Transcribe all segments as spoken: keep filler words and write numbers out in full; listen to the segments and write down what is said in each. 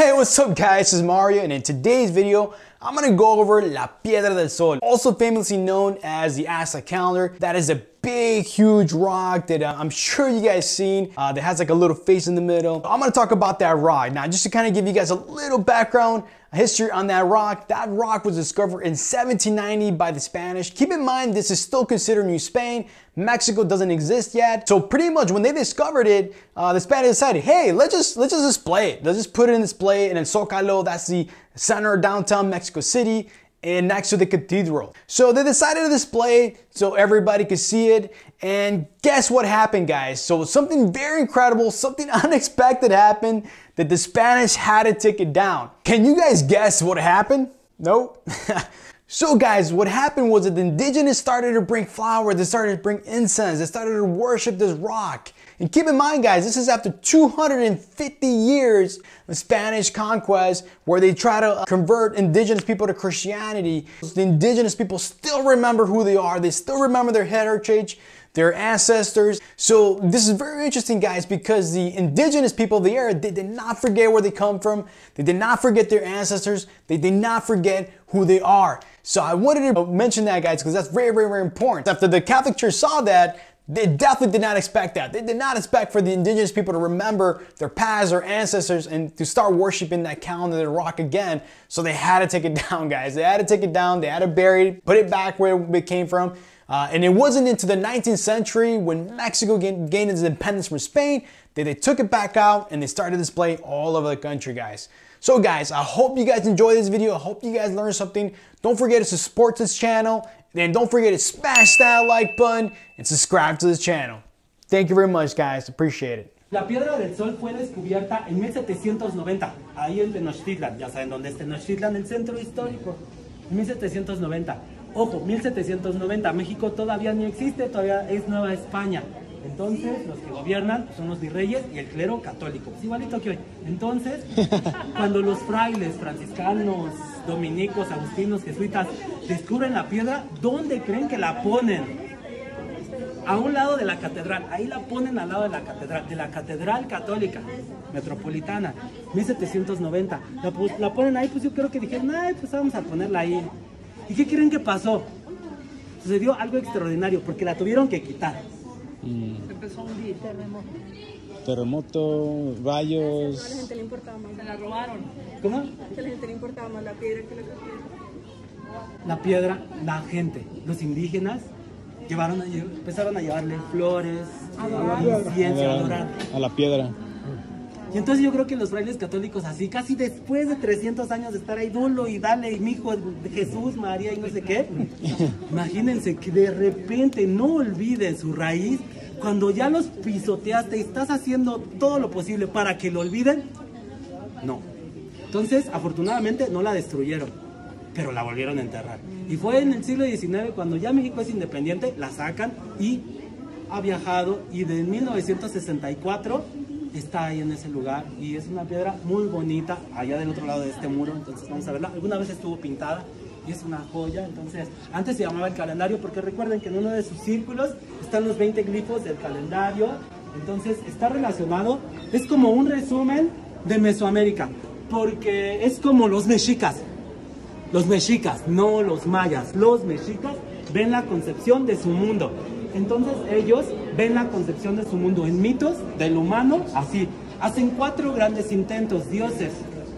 Hey, what's up guys, this is Mario, and in today's video, I'm gonna go over La Piedra del Sol, also famously known as the Aztec calendar. That is a big, huge rock that uh, I'm sure you guys seen, uh, that has like a little face in the middle. I'm gonna talk about that rock. Now, just to kind of give you guys a little background, history on that rock. That rock was discovered in seventeen ninety by the Spanish. Keep in mind, this is still considered New Spain. Mexico doesn't exist yet. So pretty much when they discovered it, uh, the Spanish decided, hey, let's just let's just display it. Let's just put it in display. And in Zócalo, that's the center of downtown Mexico City, and next to the cathedral. So they decided to display so everybody could see it. And guess what happened, guys? So something very incredible, something unexpected happened, that the Spanish had to take it down. Can you guys guess what happened? Nope. So guys, what happened was that the indigenous started to bring flowers, they started to bring incense, they started to worship this rock. And keep in mind guys, this is after two hundred fifty years of Spanish conquest, where they try to convert indigenous people to Christianity. The indigenous people still remember who they are, they still remember their heritage, their ancestors. So this is very interesting guys, because the indigenous people of the area, they did not forget where they come from, they did not forget their ancestors, they did not forget who they are. So I wanted to mention that guys, because that's very, very, very important. After the Catholic Church saw that, they definitely did not expect that. They did not expect for the indigenous people to remember their past, their ancestors, and to start worshiping that calendar, the rock again. So they had to take it down, guys. They had to take it down. They had to bury it, put it back where it came from. Uh, and it wasn't into the nineteenth century, when Mexico gained, gained its independence from Spain, that they took it back out and they started to display all over the country, guys. So guys, I hope you guys enjoyed this video. I hope you guys learned something. Don't forget to support this channel. And don't forget to smash that like button and subscribe to this channel. Thank you very much, guys. Appreciate it. La Piedra del Sol fue descubierta en mil setecientos noventa, ahí en Tenochtitlan. Ya saben dónde es Tenochtitlan, el centro histórico. En mil setecientos noventa. Ojo, mil setecientos noventa. México todavía ni existe, todavía es Nueva España. Entonces, los que gobiernan son los virreyes y el clero católico. Es igualito que hoy. Entonces, cuando los frailes, franciscanos, dominicos, agustinos, jesuitas descubren la piedra, ¿dónde creen que la ponen? A un lado de la catedral. Ahí la ponen al lado de la catedral, de la catedral católica metropolitana, mil setecientos noventa. La, pues, la ponen ahí, pues yo creo que dijeron, ay, pues vamos a ponerla ahí. ¿Y qué creen que pasó? Sucedió algo extraordinario, porque la tuvieron que quitar. Mm. Empezó a hundir, terremoto. Terremoto, rayos. A la gente le importaba más. Se la robaron. ¿Cómo? A la gente le importaba más la piedra que la piedra. La piedra, la gente, los indígenas llevaron a, empezaron a llevarle flores, incienso, a adorar a la piedra. Y entonces yo creo que los frailes católicos, así casi después de trescientos años de estar ahí, dolo y dale, y mi hijo Jesús, María y no sé qué, imagínense que de repente no olviden su raíz. Cuando ya los pisoteaste y estás haciendo todo lo posible para que lo olviden, no. Entonces, afortunadamente no la destruyeron, pero la volvieron a enterrar. Y fue en el siglo diecinueve, cuando ya México es independiente, la sacan y ha viajado, y de mil novecientos sesenta y cuatro está ahí en ese lugar, y es una piedra muy bonita, allá del otro lado de este muro. Entonces vamos a verla. Alguna vez estuvo pintada y es una joya. Entonces, antes se llamaba el calendario, porque recuerden que en uno de sus círculos están los veinte glifos del calendario. Entonces está relacionado, es como un resumen de Mesoamérica, porque es como los mexicas. Los mexicas, no los mayas. Los mexicas ven la concepción de su mundo. Entonces ellos ven la concepción de su mundo en mitos del humano, así. Hacen cuatro grandes intentos, dioses.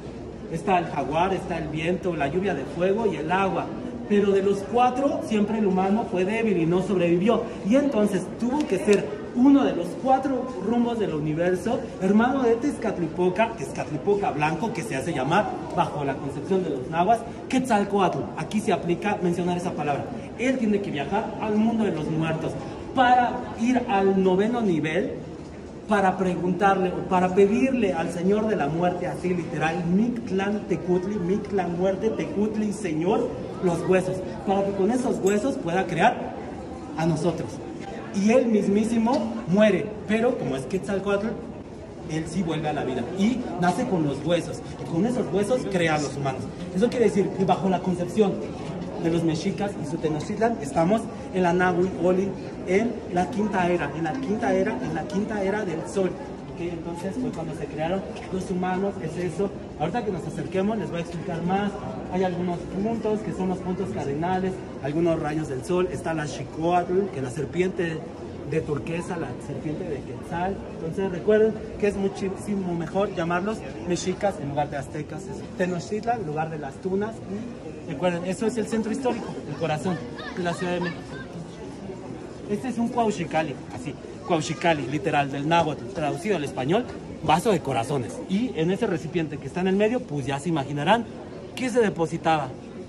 Está el jaguar, está el viento, la lluvia de fuego y el agua. Pero de los cuatro, siempre el humano fue débil y no sobrevivió. Y entonces tuvo que ser uno de los cuatro rumbos del universo, hermano de Tezcatlipoca, Tezcatlipoca blanco, que se hace llamar, bajo la concepción de los nahuas, Quetzalcóatl. Aquí se aplica mencionar esa palabra. Él tiene que viajar al mundo de los muertos para ir al noveno nivel, para preguntarle o para pedirle al Señor de la Muerte, así literal, Mictlán Tecutli, Mictlán Muerte, Tecutli Señor, los huesos, para que con esos huesos pueda crear a nosotros. Y él mismísimo muere, pero como es Quetzalcóatl, él sí vuelve a la vida y nace con los huesos, y con esos huesos crea a los humanos. Eso quiere decir que bajo la concepción de los mexicas y su Tenochtitlan estamos en la Nahui Oli, en la quinta era, en la quinta era, en la quinta era del sol. ¿Okay? Entonces fue cuando se crearon los humanos, es eso. Ahorita que nos acerquemos les voy a explicar más. Hay algunos puntos que son los puntos cardinales, algunos rayos del sol. Está la Xicoatl, que es la serpiente de turquesa, la serpiente de Quetzal. Entonces recuerden que es muchísimo mejor llamarlos mexicas en lugar de aztecas, es Tenochtitlan en lugar de las tunas. Y recuerden, eso es el centro histórico, el corazón de la Ciudad de México. Este es un Cuauhxicalli, así, Cuauhxicalli, literal, del náhuatl, traducido al español, vaso de corazones. Y en ese recipiente que está en el medio, pues ya se imaginarán qué se depositaba.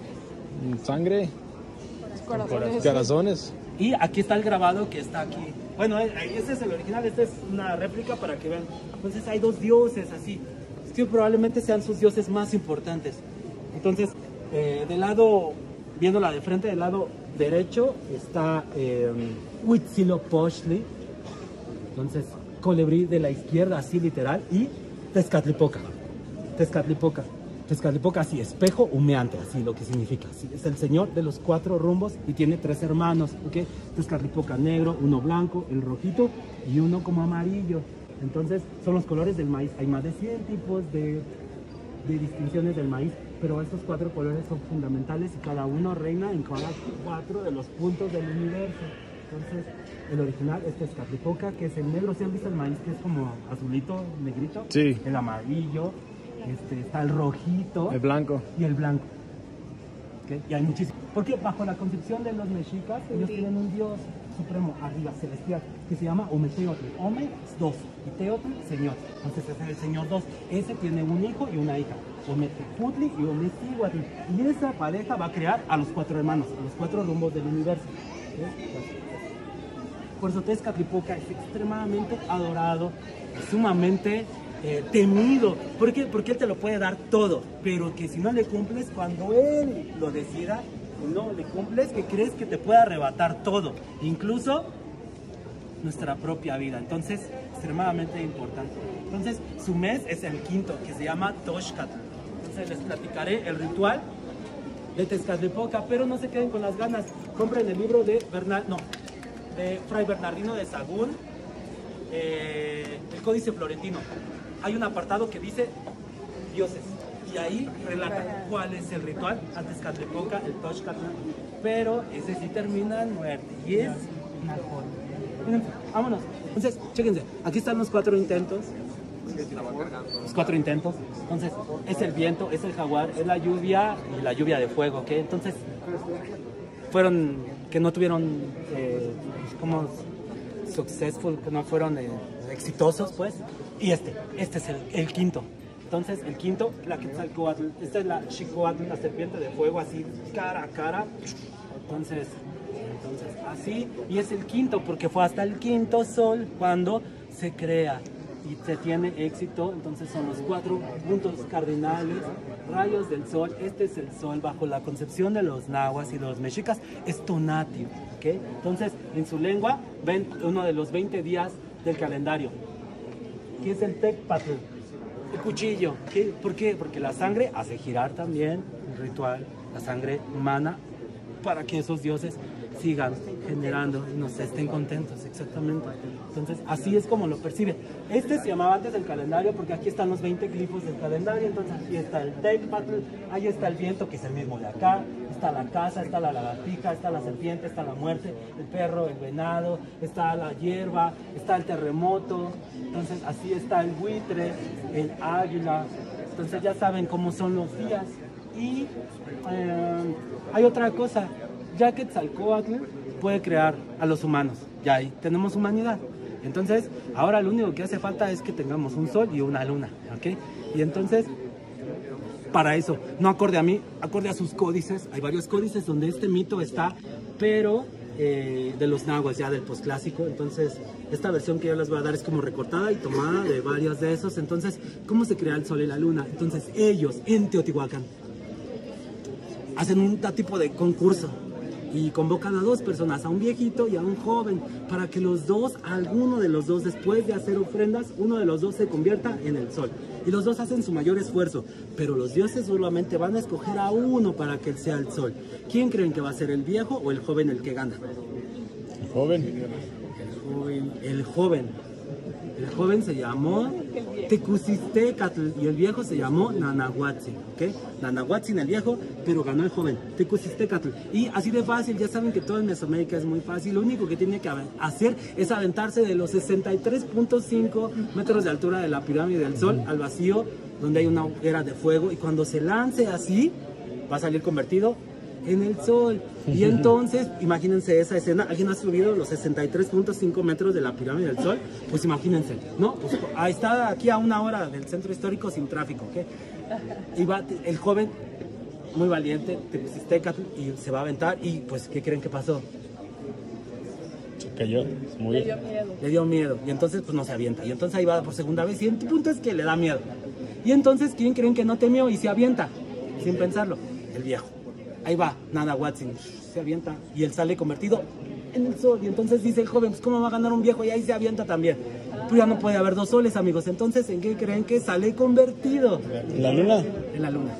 Sangre, Corazones. corazones. Y aquí está el grabado que está aquí. Bueno, este es el original, esta es una réplica para que vean. Entonces hay dos dioses así, que probablemente sean sus dioses más importantes. Entonces, eh, del lado, viéndola de frente, del lado derecho está eh, Huitzilopochtli. Entonces, colibrí de la izquierda, así literal, y Tezcatlipoca. Tezcatlipoca. Tezcatlipoca, así, espejo humeante, así lo que significa. Así, es el señor de los cuatro rumbos y tiene tres hermanos, ¿ok? Tezcatlipoca negro, uno blanco, el rojito y uno como amarillo. Entonces, son los colores del maíz. Hay más de cien tipos de, de distinciones del maíz, pero estos cuatro colores son fundamentales y cada uno reina en cada cuatro de los puntos del universo. Entonces, el original es Tezcatlipoca, que es el negro. ¿Sí han visto el maíz que es como azulito, negrito? Sí. El amarillo. Este, está el rojito, El blanco. y el blanco. ¿Okay? Y hay muchísimos. Porque bajo la concepción de los mexicas, ellos tienen un dios supremo arriba, celestial, que se llama Ometeotl. Ome es dos, y Teotl, señor. Entonces ese es el señor dos. Ese tiene un hijo y una hija. Ometeputli y Ometeotl. Y esa pareja va a crear a los cuatro hermanos, a los cuatro rumbos del universo. ¿Okay? Por eso Tezcatlipoca es extremadamente adorado, sumamente Eh, temido. ¿Por qué? Porque él te lo puede dar todo, pero que si no le cumples, cuando él lo decida, no le cumples, que crees que te puede arrebatar todo, incluso nuestra propia vida. Entonces, extremadamente importante. Entonces, su mes es el quinto, que se llama Toxcatl. Entonces, les platicaré el ritual de Tezcatlipoca, pero no se queden con las ganas. Compren el libro de Bernal, no, de Fray Bernardino de Sahagún, eh, el Códice Florentino. Hay un apartado que dice dioses y ahí relata cuál es el ritual a Tezcatlipoca, el Toxcatl, pero ese sí termina en muerte y es una joya. Miren, vámonos. Entonces, chéquense, aquí están los cuatro intentos. Los cuatro intentos. Entonces, es el viento, es el jaguar, es la lluvia y la lluvia de fuego, ¿ok? Entonces, fueron que no tuvieron eh, como successful, que no fueron eh, exitosos, pues. Y este, este es el, el quinto. Entonces, el quinto, la Quetzalcóatl, esta es la Xicoatl, la serpiente de fuego, así, cara a cara. Entonces, entonces, así, y es el quinto, porque fue hasta el quinto sol cuando se crea y se tiene éxito. Entonces, son los cuatro puntos cardinales, rayos del sol. Este es el sol bajo la concepción de los nahuas y los mexicas, es Tonatiuh, ¿ok? Entonces, en su lengua, ven uno de los veinte días del calendario, que es el Tecpatl, el cuchillo. ¿Qué? ¿Por qué? Porque la sangre hace girar también el ritual, la sangre humana, para que esos dioses sigan generando y nos estén contentos, exactamente. Entonces, así es como lo percibe. Este se llamaba antes el calendario porque aquí están los veinte glifos del calendario. Entonces, aquí está el Tecpatl, ahí está el viento, que es el mismo de acá, está la casa, está la lagartija, está la serpiente, está la muerte, el perro, el venado, está la hierba, está el terremoto. Entonces, así está el buitre, el águila. Entonces, ya saben cómo son los días. Y eh, hay otra cosa, ya que Quetzalcóatl puede crear a los humanos, ya ahí tenemos humanidad. Entonces, ahora lo único que hace falta es que tengamos un sol y una luna, ¿ok? Y entonces, para eso, no acorde a mí, acorde a sus códices. Hay varios códices donde este mito está, pero eh, de los nahuas, ya del posclásico. Entonces, esta versión que yo les voy a dar es como recortada y tomada de varios de esos. Entonces, ¿cómo se crea el sol y la luna? Entonces, ellos en Teotihuacán hacen un tipo de concurso y convocan a dos personas, a un viejito y a un joven, para que los dos, alguno de los dos, después de hacer ofrendas, uno de los dos se convierta en el sol. Y los dos hacen su mayor esfuerzo, pero los dioses solamente van a escoger a uno para que él sea el sol. ¿Quién creen que va a ser, el viejo o el joven el que gana? El joven. El joven. El joven. El joven se llamó Tecusistecatl y el viejo se llamó Nanahuatzin, ¿ok? Nanahuatzin el viejo, pero ganó el joven, Tecusistecatl. Y así de fácil, ya saben que todo en Mesoamérica es muy fácil. Lo único que tiene que hacer es aventarse de los sesenta y tres punto cinco metros de altura de la pirámide del Sol al vacío, donde hay una hoguera de fuego. Y cuando se lance así, va a salir convertido en el Sol. Y entonces, imagínense esa escena. ¿Alguien ha subido los sesenta y tres punto cinco metros de la pirámide del Sol? Pues imagínense, ¿no? Pues ahí está, aquí a una hora del centro histórico sin tráfico, ¿ok? Y va el joven, muy valiente, Tecusistecatl, y se va a aventar. Y pues, ¿qué creen que pasó? Se cayó, se murió. Le dio miedo. Le dio miedo. Y entonces, pues no se avienta. Y entonces ahí va por segunda vez. Y el punto es que le da miedo. Y entonces, ¿quién creen que no temió y se avienta? Sin pensarlo, el viejo. Ahí va, Nanahuatzin, se avienta y él sale convertido en el Sol. Y entonces dice el joven, pues ¿cómo va a ganar un viejo? Y ahí se avienta también. Pues ya no puede haber dos soles, amigos. Entonces, ¿en qué creen que sale convertido? ¿En la luna? En la luna.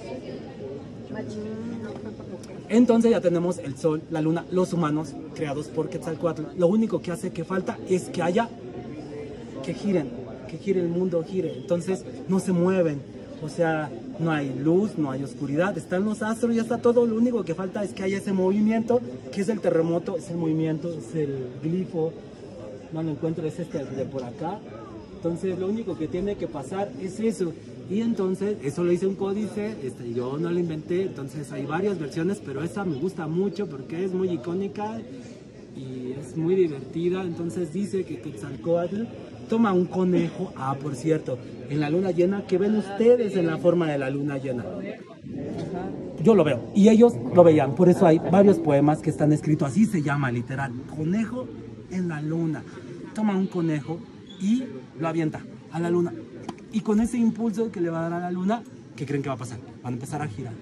Entonces ya tenemos el Sol, la luna, los humanos creados por Quetzalcóatl. Lo único que hace que falta es que haya, que giren, que gire el mundo, gire. Entonces no se mueven. O sea, no hay luz, no hay oscuridad, están los astros, ya está todo. Lo único que falta es que haya ese movimiento, que es el terremoto, es el movimiento, es el glifo. No lo encuentro, es este de por acá. Entonces, lo único que tiene que pasar es eso. Y entonces, eso lo hice un códice, este, yo no lo inventé. Entonces, hay varias versiones, pero esta me gusta mucho porque es muy icónica y es muy divertida. Entonces, dice que Quetzalcóatl toma un conejo. Ah, por cierto, en la luna llena, ¿qué ven ustedes en la forma de la luna llena? Yo lo veo, y ellos lo veían. Por eso hay varios poemas que están escritos, así se llama literal, conejo en la luna. Toma un conejo y lo avienta a la luna. Y con ese impulso que le va a dar a la luna, ¿qué creen que va a pasar? Van a empezar a girar.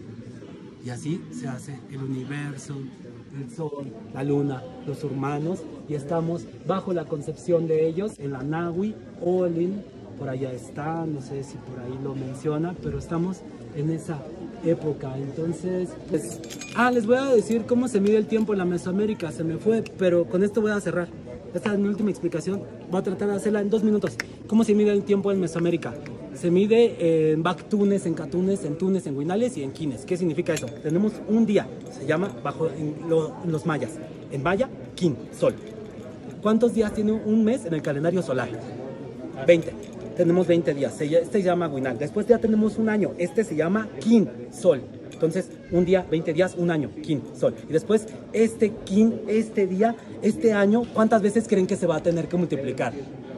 Y así se hace el universo, el Sol, la luna, los humanos, y estamos bajo la concepción de ellos en la Nahui, Olin, por allá está, no sé si por ahí lo menciona, pero estamos en esa época. Entonces, pues, ah, les voy a decir cómo se mide el tiempo en la Mesoamérica, se me fue, pero con esto voy a cerrar. Esta es mi última explicación, voy a tratar de hacerla en dos minutos. ¿Cómo se mide el tiempo en Mesoamérica? Se mide en Bactunes, en Catunes, en Tunes, en Huinales y en Quines. ¿Qué significa eso? Tenemos un día, se llama, bajo en, lo, en los mayas, en maya, Quin, Sol. ¿Cuántos días tiene un mes en el calendario solar? veinte. Tenemos veinte días, este se llama Huinal. Después ya tenemos un año, este se llama Quin, Sol. Entonces, un día, veinte días, un año, Quin, Sol. Y después, este Quin, este día, este año, ¿cuántas veces creen que se va a tener que multiplicar?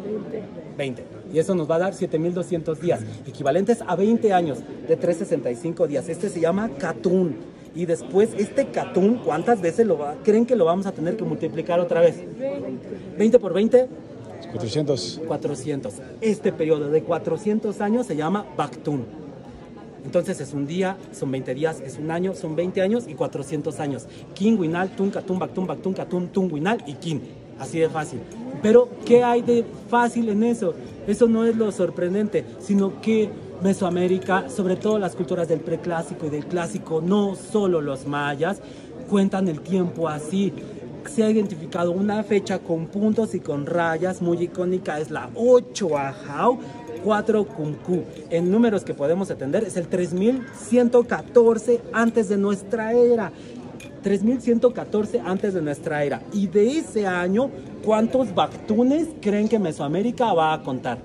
veinte. Y eso nos va a dar siete mil doscientos días, equivalentes a veinte años de trescientos sesenta y cinco días. Este se llama Catún. Y después, este Catún, ¿cuántas veces lo va, creen que lo vamos a tener que multiplicar otra vez? veinte por veinte. cuatrocientos. cuatrocientos. Este periodo de cuatrocientos años se llama Bactún. Entonces es un día, son veinte días, es un año, son veinte años y cuatrocientos años. Quin, Huinal, Tun, Catún, Bactún, Bactún, Catún, Tun, Huinal y Quin. Así de fácil. Pero, ¿qué hay de fácil en eso? Eso no es lo sorprendente, sino que Mesoamérica, sobre todo las culturas del preclásico y del clásico, no solo los mayas, cuentan el tiempo así. Se ha identificado una fecha con puntos y con rayas muy icónica, es la ocho Ajau, cuatro Cumcú. En números que podemos entender es el tres mil ciento catorce antes de nuestra era. tres mil ciento catorce antes de nuestra era. Y de ese año, ¿cuántos Bactunes creen que Mesoamérica va a contar?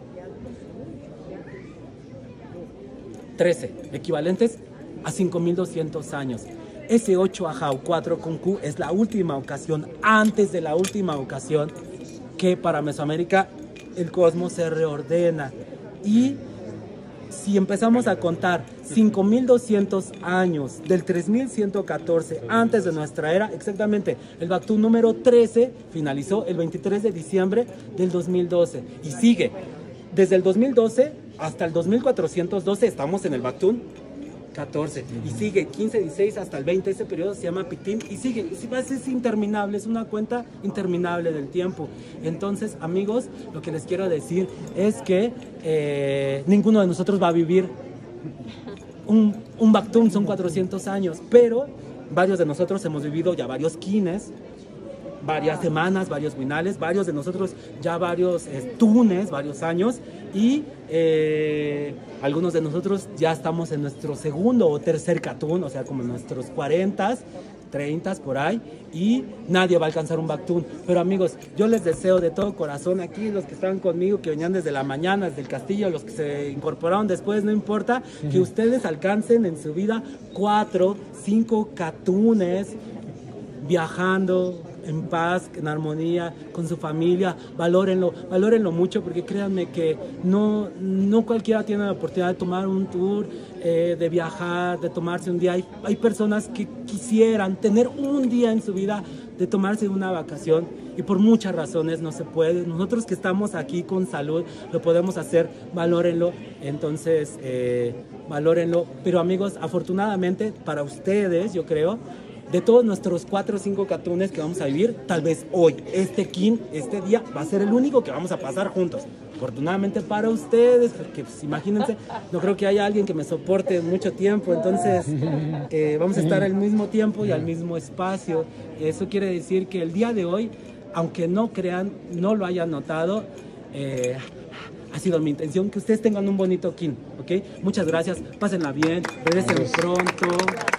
trece, equivalentes a cinco mil doscientos años. Ese ocho Ajau, cuatro Cumcú es la última ocasión, antes de la última ocasión, que para Mesoamérica el cosmos se reordena. Y si empezamos a contar cinco mil doscientos años del tres mil ciento catorce antes de nuestra era, exactamente, el Bactún número trece finalizó el veintitrés de diciembre del dos mil doce y sigue. Desde el dos mil doce hasta el dos mil cuatrocientos doce estamos en el Bactún catorce y sigue quince, dieciséis hasta el veinte. Ese periodo se llama Pitín y sigue. Es interminable, es una cuenta interminable del tiempo. Entonces, amigos, lo que les quiero decir es que eh, ninguno de nosotros va a vivir un, un Bactún, son cuatrocientos años, pero varios de nosotros hemos vivido ya varios quines, varias semanas, varios winales, varios de nosotros ya varios eh, tunes, varios años, y eh, algunos de nosotros ya estamos en nuestro segundo o tercer catún, o sea, como en nuestros cuarentas, treintas por ahí, y nadie va a alcanzar un Bactún. Pero amigos, yo les deseo de todo corazón aquí, los que estaban conmigo, que venían desde la mañana, desde el castillo, los que se incorporaron después, no importa, uh-huh. que ustedes alcancen en su vida cuatro, cinco catunes, viajando en paz, en armonía, con su familia. Valórenlo, valórenlo mucho, porque créanme que no, no cualquiera tiene la oportunidad de tomar un tour, eh, de viajar, de tomarse un día. Hay, hay personas que quisieran tener un día en su vida de tomarse una vacación, y por muchas razones no se puede. Nosotros que estamos aquí con salud lo podemos hacer, valórenlo. Entonces, eh, valórenlo. Pero amigos, afortunadamente para ustedes, yo creo, de todos nuestros cuatro o cinco catunes que vamos a vivir, tal vez hoy, este kin, este día, va a ser el único que vamos a pasar juntos. Afortunadamente para ustedes, porque pues, imagínense, no creo que haya alguien que me soporte mucho tiempo, entonces eh, vamos a estar al mismo tiempo y al mismo espacio. Eso quiere decir que el día de hoy, aunque no crean, no lo hayan notado, eh, ha sido mi intención que ustedes tengan un bonito kin, ¿ok? Muchas gracias, pásenla bien, regresen pronto.